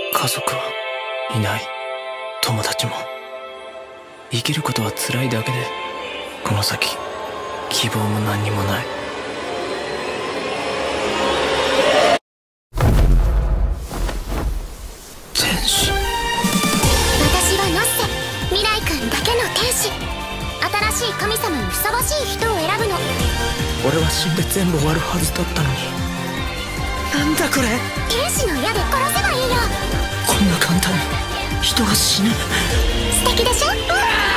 家族はいない。友達も。生きることは辛いだけで、この先希望も何にもない。天使。 私はノッセ、未来君だけの天使。新しい神様にふさわしい人を選ぶの。 俺は死んで全部終わるはずだったのに。なんだこれ。 天使の矢で殺せばいいよ。 こんな簡単に人が死ぬ。 素敵でしょ。